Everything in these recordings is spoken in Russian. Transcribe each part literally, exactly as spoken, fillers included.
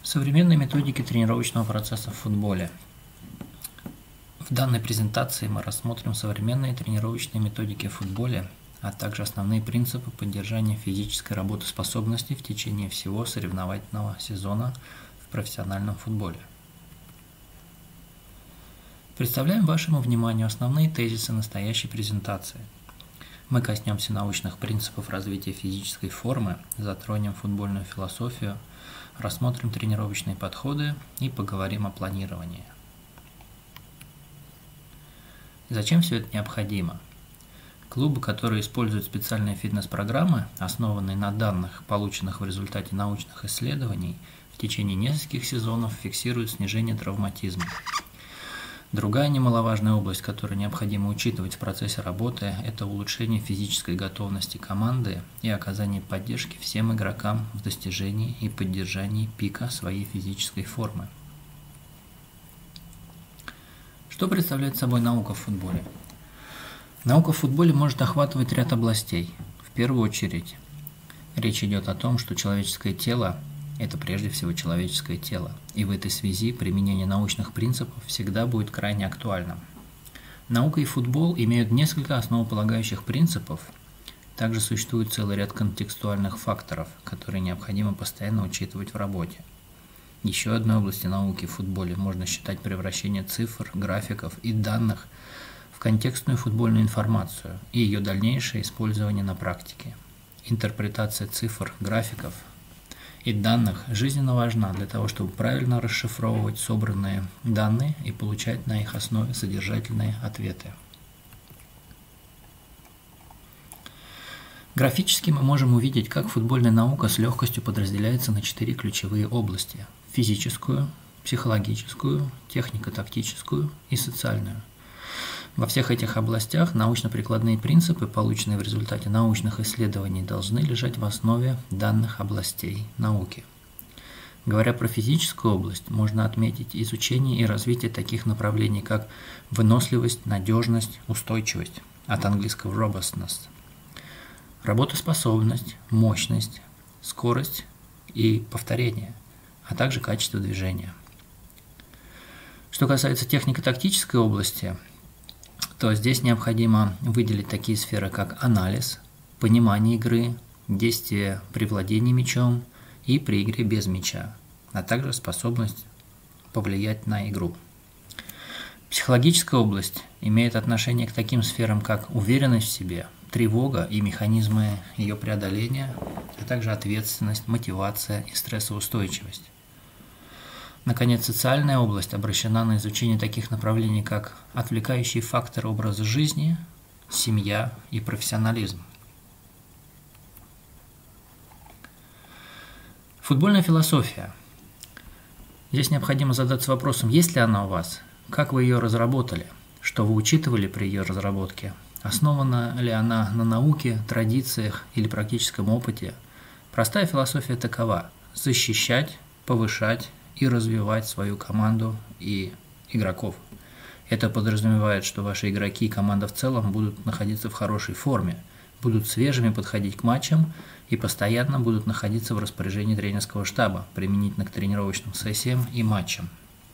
Современные методики тренировочного процесса в футболе. В данной презентации мы рассмотрим современные тренировочные методики в футболе, а также основные принципы поддержания физической работоспособности в течение всего соревновательного сезона в профессиональном футболе. Представляем вашему вниманию основные тезисы настоящей презентации. Мы коснемся научных принципов развития физической формы, затронем футбольную философию, рассмотрим тренировочные подходы и поговорим о планировании. Зачем все это необходимо? Клубы, которые используют специальные фитнес-программы, основанные на данных, полученных в результате научных исследований, в течение нескольких сезонов фиксируют снижение травматизма. Другая немаловажная область, которую необходимо учитывать в процессе работы, это улучшение физической готовности команды и оказание поддержки всем игрокам в достижении и поддержании пика своей физической формы. Что представляет собой наука в футболе? Наука в футболе может охватывать ряд областей. В первую очередь, речь идет о том, что человеческое тело – это прежде всего человеческое тело, и в этой связи применение научных принципов всегда будет крайне актуальным. Наука и футбол имеют несколько основополагающих принципов, также существует целый ряд контекстуальных факторов, которые необходимо постоянно учитывать в работе. Еще одной областью науки в футболе можно считать превращение цифр, графиков и данных в контекстную футбольную информацию и ее дальнейшее использование на практике. Интерпретация цифр, графиков и данных жизненно важна для того, чтобы правильно расшифровывать собранные данные и получать на их основе содержательные ответы. Графически мы можем увидеть, как футбольная наука с легкостью подразделяется на четыре ключевые области – физическую, психологическую, технико-тактическую и социальную. Во всех этих областях научно-прикладные принципы, полученные в результате научных исследований, должны лежать в основе данных областей науки. Говоря про физическую область, можно отметить изучение и развитие таких направлений, как выносливость, надежность, устойчивость, от английского robustness, работоспособность, мощность, скорость и повторение, а также качество движения. Что касается технико-тактической области, то здесь необходимо выделить такие сферы, как анализ, понимание игры, действие при владении мячом и при игре без мяча, а также способность повлиять на игру. Психологическая область имеет отношение к таким сферам, как уверенность в себе, тревога и механизмы ее преодоления, а также ответственность, мотивация и стрессоустойчивость. Наконец, социальная область обращена на изучение таких направлений, как отвлекающие факторы образа жизни, семья и профессионализм. Футбольная философия. Здесь необходимо задаться вопросом, есть ли она у вас, как вы ее разработали, что вы учитывали при ее разработке, основана ли она на науке, традициях или практическом опыте. Простая философия такова – защищать, повышать и развивать свою команду и игроков. Это подразумевает, что ваши игроки и команда в целом будут находиться в хорошей форме, будут свежими подходить к матчам и постоянно будут находиться в распоряжении тренерского штаба, применительно к тренировочным сессиям и матчам.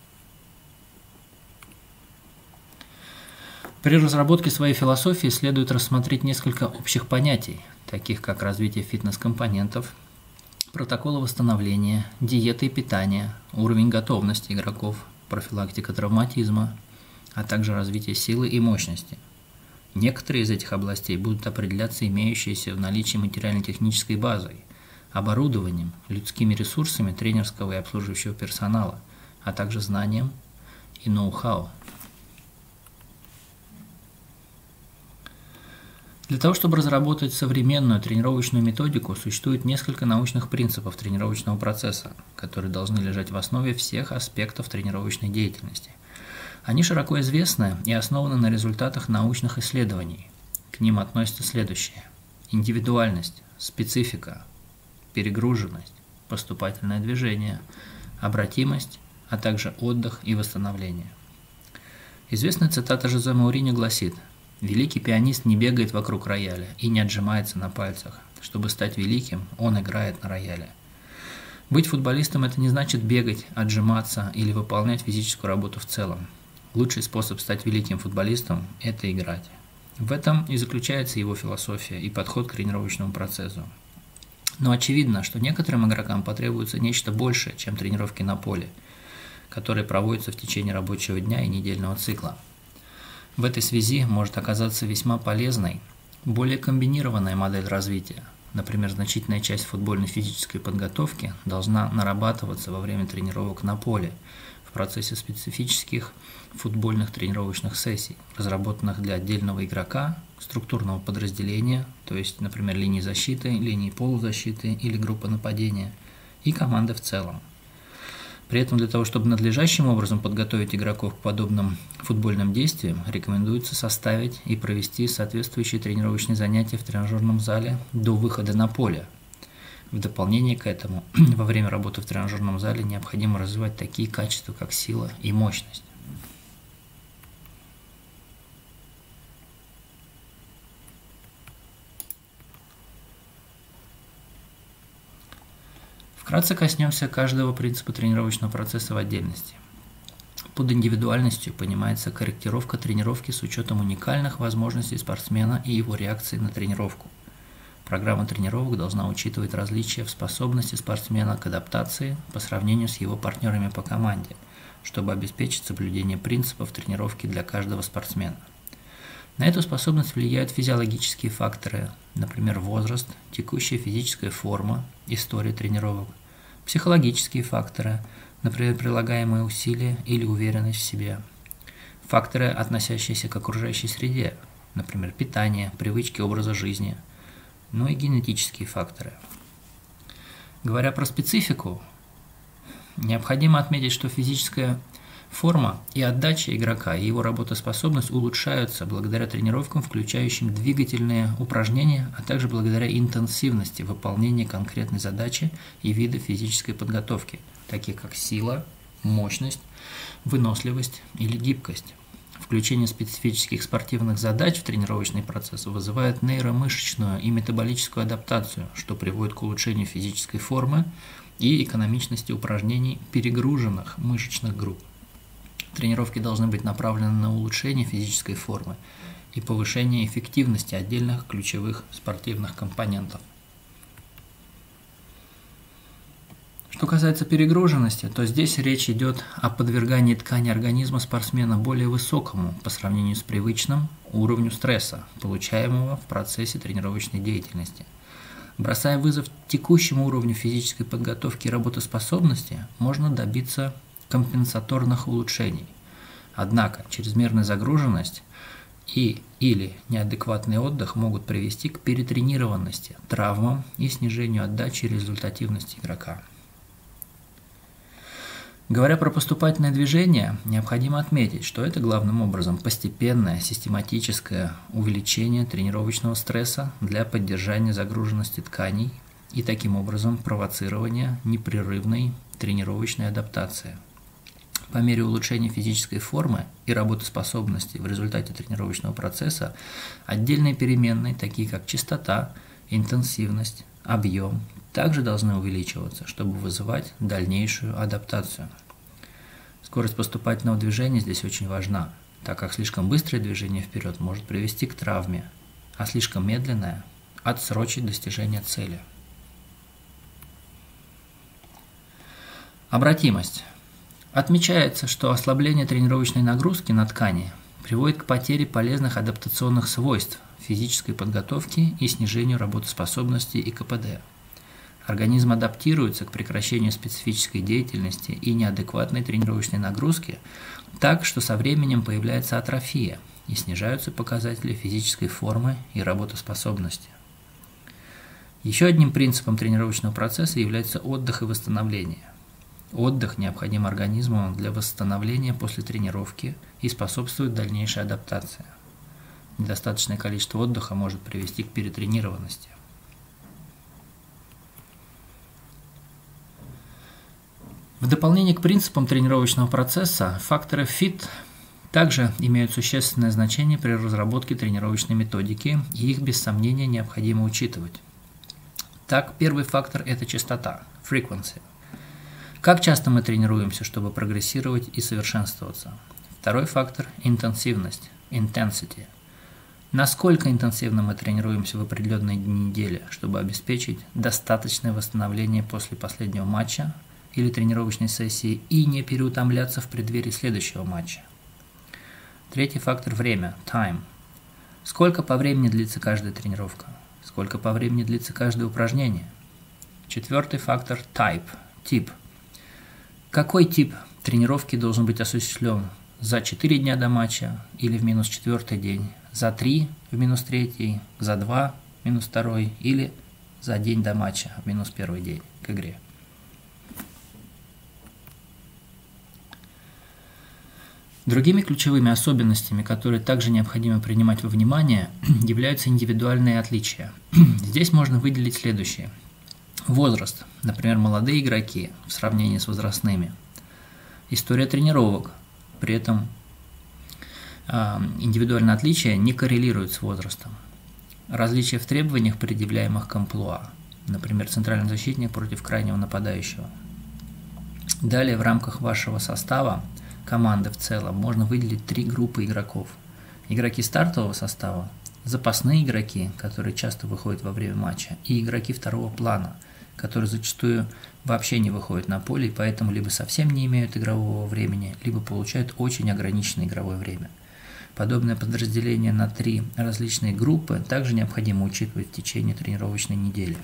При разработке своей философии следует рассмотреть несколько общих понятий, таких как развитие фитнес-компонентов, протоколы восстановления, диета и питание, уровень готовности игроков, профилактика травматизма, а также развитие силы и мощности. Некоторые из этих областей будут определяться имеющейся в наличии материально-технической базой, оборудованием, людскими ресурсами тренерского и обслуживающего персонала, а также знанием и ноу-хау. Для того, чтобы разработать современную тренировочную методику, существует несколько научных принципов тренировочного процесса, которые должны лежать в основе всех аспектов тренировочной деятельности. Они широко известны и основаны на результатах научных исследований. К ним относятся следующие: индивидуальность, специфика, перегруженность, поступательное движение, обратимость, а также отдых и восстановление. Известная цитата Жозе Мауриньо гласит: «Великий пианист не бегает вокруг рояля и не отжимается на пальцах. Чтобы стать великим, он играет на рояле». Быть футболистом – это не значит бегать, отжиматься или выполнять физическую работу в целом. Лучший способ стать великим футболистом – это играть. В этом и заключается его философия и подход к тренировочному процессу. Но очевидно, что некоторым игрокам потребуется нечто большее, чем тренировки на поле, которые проводятся в течение рабочего дня и недельного цикла. В этой связи может оказаться весьма полезной более комбинированная модель развития. Например, значительная часть футбольной физической подготовки должна нарабатываться во время тренировок на поле, в процессе специфических футбольных тренировочных сессий, разработанных для отдельного игрока, структурного подразделения, то есть, например, линии защиты, линии полузащиты или группы нападения, и команды в целом. При этом для того, чтобы надлежащим образом подготовить игроков к подобным футбольным действиям, рекомендуется составить и провести соответствующие тренировочные занятия в тренажерном зале до выхода на поле. В дополнение к этому, во время работы в тренажерном зале необходимо развивать такие качества, как сила и мощность. Вкратце коснемся каждого принципа тренировочного процесса в отдельности. Под индивидуальностью понимается корректировка тренировки с учетом уникальных возможностей спортсмена и его реакции на тренировку. Программа тренировок должна учитывать различия в способности спортсмена к адаптации по сравнению с его партнерами по команде, чтобы обеспечить соблюдение принципов тренировки для каждого спортсмена. На эту способность влияют физиологические факторы, например, возраст, текущая физическая форма, история тренировок, психологические факторы, например, прилагаемые усилия или уверенность в себе, факторы, относящиеся к окружающей среде, например, питание, привычки образа жизни, ну и генетические факторы. Говоря про специфику, необходимо отметить, что физическая форма и отдача игрока и его работоспособность улучшаются благодаря тренировкам, включающим двигательные упражнения, а также благодаря интенсивности выполнения конкретной задачи и вида физической подготовки, таких как сила, мощность, выносливость или гибкость. Включение специфических спортивных задач в тренировочный процесс вызывает нейромышечную и метаболическую адаптацию, что приводит к улучшению физической формы и экономичности упражнений перегруженных мышечных групп. Тренировки должны быть направлены на улучшение физической формы и повышение эффективности отдельных ключевых спортивных компонентов. Что касается перегруженности, то здесь речь идет о подвергании ткани организма спортсмена более высокому по сравнению с привычным уровню стресса, получаемого в процессе тренировочной деятельности. Бросая вызов текущему уровню физической подготовки и работоспособности, можно добиться компенсаторных улучшений. Однако чрезмерная загруженность и или неадекватный отдых могут привести к перетренированности, травмам и снижению отдачи и результативности игрока. Говоря про поступательное движение, необходимо отметить, что это главным образом постепенное, систематическое увеличение тренировочного стресса для поддержания загруженности тканей и таким образом провоцирования непрерывной тренировочной адаптации. По мере улучшения физической формы и работоспособности в результате тренировочного процесса отдельные переменные, такие как частота, интенсивность, объем, также должны увеличиваться, чтобы вызывать дальнейшую адаптацию. Скорость поступательного движения здесь очень важна, так как слишком быстрое движение вперед может привести к травме, а слишком медленное – отсрочить достижение цели. Обратимость. Отмечается, что ослабление тренировочной нагрузки на ткани приводит к потере полезных адаптационных свойств физической подготовки и снижению работоспособности и ка пэ дэ. Организм адаптируется к прекращению специфической деятельности и неадекватной тренировочной нагрузки так, что со временем появляется атрофия и снижаются показатели физической формы и работоспособности. Еще одним принципом тренировочного процесса является отдых и восстановление. Отдых необходим организму для восстановления после тренировки и способствует дальнейшей адаптации. Недостаточное количество отдыха может привести к перетренированности. В дополнение к принципам тренировочного процесса, факторы фит также имеют существенное значение при разработке тренировочной методики, и их без сомнения необходимо учитывать. Так, первый фактор – это частота, frequency. Как часто мы тренируемся, чтобы прогрессировать и совершенствоваться? Второй фактор – интенсивность, intensity. Насколько интенсивно мы тренируемся в определенной неделе, чтобы обеспечить достаточное восстановление после последнего матча или тренировочной сессии и не переутомляться в преддверии следующего матча. Третий фактор – время, time. Сколько по времени длится каждая тренировка? Сколько по времени длится каждое упражнение? Четвертый фактор – type, тип. Какой тип тренировки должен быть осуществлен за четыре дня до матча или в минус четвертый день, за три в минус третий, за два в минус второй или за день до матча в минус первый день к игре. Другими ключевыми особенностями, которые также необходимо принимать во внимание, являются индивидуальные отличия. Здесь можно выделить следующее. Возраст, например, молодые игроки в сравнении с возрастными. История тренировок, при этом э, индивидуальные отличия не коррелируют с возрастом. Различия в требованиях, предъявляемых к амплуа, например, центральный защитник против крайнего нападающего. Далее в рамках вашего состава, команды в целом, можно выделить три группы игроков. Игроки стартового состава, запасные игроки, которые часто выходят во время матча, и игроки второго плана, которые зачастую вообще не выходят на поле и поэтому либо совсем не имеют игрового времени, либо получают очень ограниченное игровое время. Подобное подразделение на три различные группы также необходимо учитывать в течение тренировочной недели.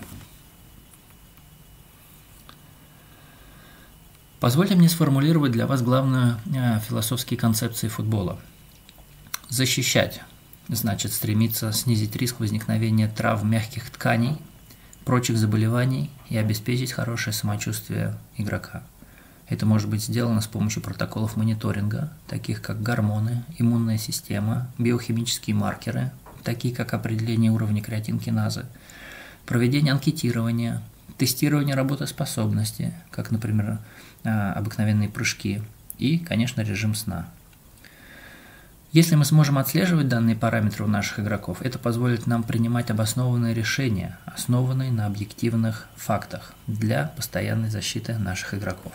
Позвольте мне сформулировать для вас главную э, философские концепции футбола. Защищать значит стремиться снизить риск возникновения травм мягких тканей, прочих заболеваний и обеспечить хорошее самочувствие игрока. Это может быть сделано с помощью протоколов мониторинга, таких как гормоны, иммунная система, биохимические маркеры, такие как определение уровня креатинкиназы, проведение анкетирования, тестирование работоспособности, как, например, обыкновенные прыжки, и, конечно, режим сна. Если мы сможем отслеживать данные параметры у наших игроков, это позволит нам принимать обоснованные решения, основанные на объективных фактах для постоянной защиты наших игроков.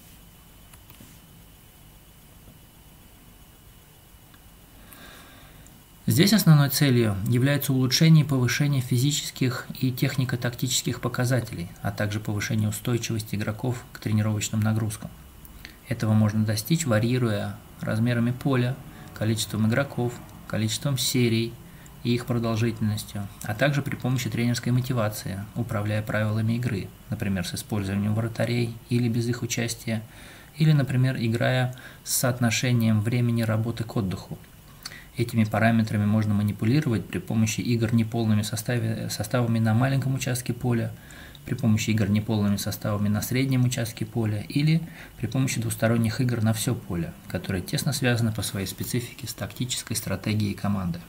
Здесь основной целью является улучшение и повышение физических и технико-тактических показателей, а также повышение устойчивости игроков к тренировочным нагрузкам. Этого можно достичь, варьируя размерами поля, количеством игроков, количеством серий и их продолжительностью, а также при помощи тренерской мотивации, управляя правилами игры, например, с использованием вратарей или без их участия, или, например, играя с соотношением времени работы к отдыху. Этими параметрами можно манипулировать при помощи игр неполными составе, составами на маленьком участке поля, при помощи игр неполными составами на среднем участке поля или при помощи двусторонних игр на все поле, которые тесно связаны по своей специфике с тактической стратегией команды.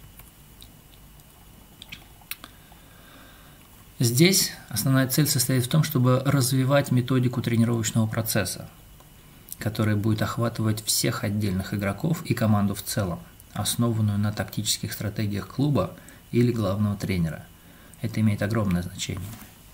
Здесь основная цель состоит в том, чтобы развивать методику тренировочного процесса, которая будет охватывать всех отдельных игроков и команду в целом, основанную на тактических стратегиях клуба или главного тренера. Это имеет огромное значение.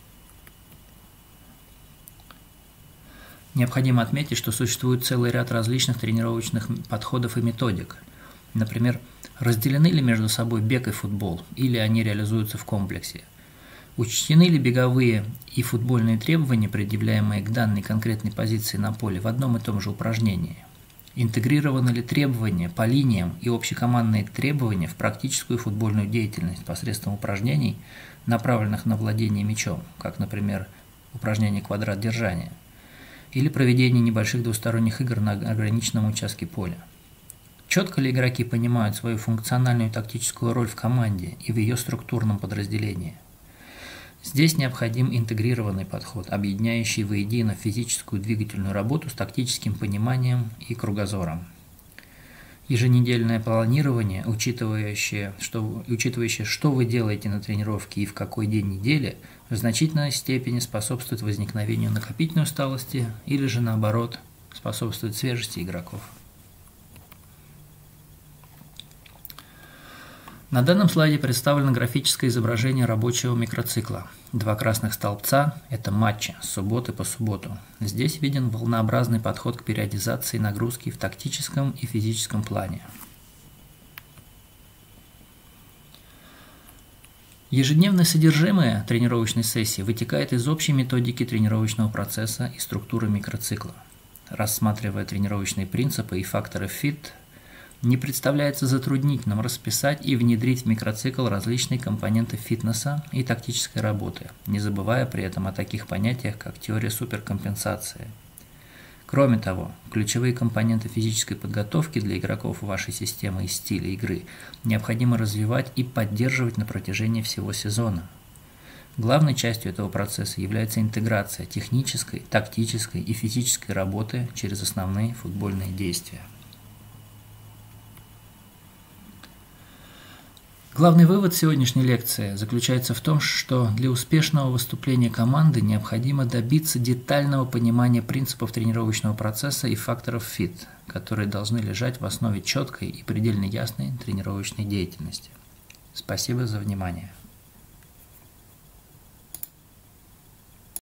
Необходимо отметить, что существует целый ряд различных тренировочных подходов и методик. Например, разделены ли между собой бег и футбол, или они реализуются в комплексе? Учтены ли беговые и футбольные требования, предъявляемые к данной конкретной позиции на поле в одном и том же упражнении? Интегрированы ли требования по линиям и общекомандные требования в практическую футбольную деятельность посредством упражнений, направленных на владение мячом, как, например, упражнение квадрат держания, или проведение небольших двусторонних игр на ограниченном участке поля? Четко ли игроки понимают свою функциональную и тактическую роль в команде и в ее структурном подразделении? Здесь необходим интегрированный подход, объединяющий воедино физическую двигательную работу с тактическим пониманием и кругозором. Еженедельное планирование, учитывающее что, учитывающее, что вы делаете на тренировке и в какой день недели, в значительной степени способствует возникновению накопительной усталости или же наоборот способствует свежести игроков. На данном слайде представлено графическое изображение рабочего микроцикла. Два красных столбца – это матчи с субботы по субботу. Здесь виден волнообразный подход к периодизации нагрузки в тактическом и физическом плане. Ежедневное содержимое тренировочной сессии вытекает из общей методики тренировочного процесса и структуры микроцикла. Рассматривая тренировочные принципы и факторы фит, не представляется затруднительным расписать и внедрить в микроцикл различные компоненты фитнеса и тактической работы, не забывая при этом о таких понятиях, как теория суперкомпенсации. Кроме того, ключевые компоненты физической подготовки для игроков вашей системы и стиля игры необходимо развивать и поддерживать на протяжении всего сезона. Главной частью этого процесса является интеграция технической, тактической и физической работы через основные футбольные действия. Главный вывод сегодняшней лекции заключается в том, что для успешного выступления команды необходимо добиться детального понимания принципов тренировочного процесса и факторов фит, которые должны лежать в основе четкой и предельно ясной тренировочной деятельности. Спасибо за внимание.